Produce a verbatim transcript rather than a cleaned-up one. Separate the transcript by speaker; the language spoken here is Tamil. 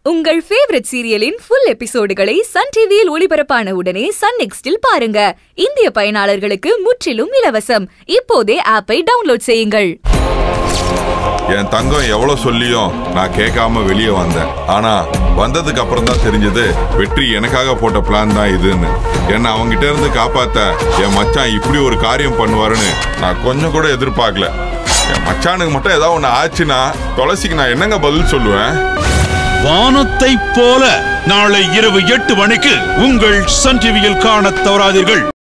Speaker 1: உங்கள் ஃபேவரட் சீரியலின் ஃபுல் எபிசோடுகளை சன் டிவியில் ஒளிபரப்பான உடனே சன் நெக்ஸ்டில் பாருங்க. இந்திய பயனாளர்களுக்கு முற்றிலும் இலவசம். இப்போதே ஆப்பை டவுன்லோட் செய்யுங்கள்.
Speaker 2: என் தங்கம் எவ்வளவு சொல்லியும் நான் கேட்காம வெளியே வந்தேன். ஆனா வந்ததுக்கு அப்புறம் தான் தெரிஞ்சது வெற்றி எனக்காக போட்ட பிளான் தான் இதுன்னு. என்ன அவங்கிட்ட இருந்து காப்பாத்த என் மச்சான் இப்படி ஒரு காரியம் பண்ணுவாருன்னு நான் கொஞ்சம் கூட எதிர்பார்க்கல. என் மச்சானுக்கு மட்டும் ஏதாவது ஒண்ணு ஆச்சுன்னா துளசிக்கு நான் என்னங்க பதில் சொல்லுவேன்?
Speaker 3: வானத்தை போல நாளை இரவு எட்டு மணிக்கு உங்கள் சன் டிவியில் காண தவறாதீர்கள்.